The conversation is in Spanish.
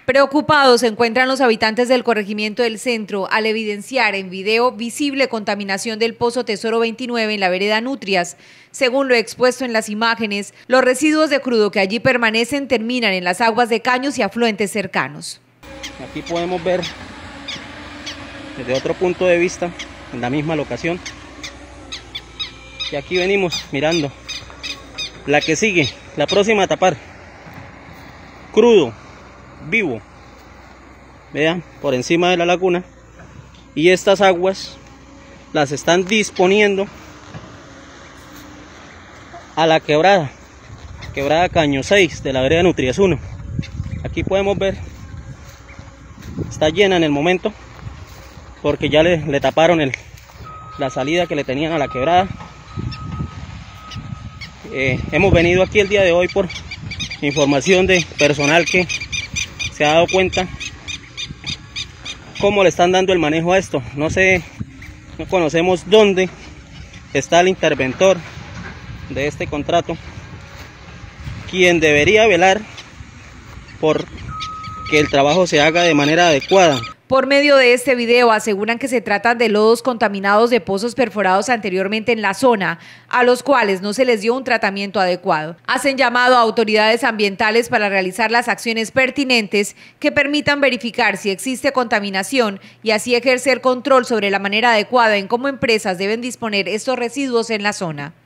Preocupados se encuentran los habitantes del corregimiento del centro al evidenciar en video visible contaminación del pozo Tesoro 29 en la vereda Nutrias. Según lo expuesto en las imágenes, los residuos de crudo que allí permanecen terminan en las aguas de caños y afluentes cercanos. Aquí podemos ver desde otro punto de vista, en la misma locación. Y aquí venimos mirando la que sigue, la próxima a tapar. Crudo, vivo, vean, por encima de la laguna, y estas aguas las están disponiendo a la quebrada Caño 6 de la vereda Nutrias 1. Aquí podemos ver, está llena en el momento porque ya le taparon la salida que le tenían a la quebrada. Hemos venido aquí el día de hoy por información de personal que se ha dado cuenta cómo le están dando el manejo a esto. No conocemos dónde está el interventor de este contrato, quien debería velar por que el trabajo se haga de manera adecuada. Por medio de este video aseguran que se trata de lodos contaminados de pozos perforados anteriormente en la zona, a los cuales no se les dio un tratamiento adecuado. Hacen llamado a autoridades ambientales para realizar las acciones pertinentes que permitan verificar si existe contaminación y así ejercer control sobre la manera adecuada en cómo empresas deben disponer estos residuos en la zona.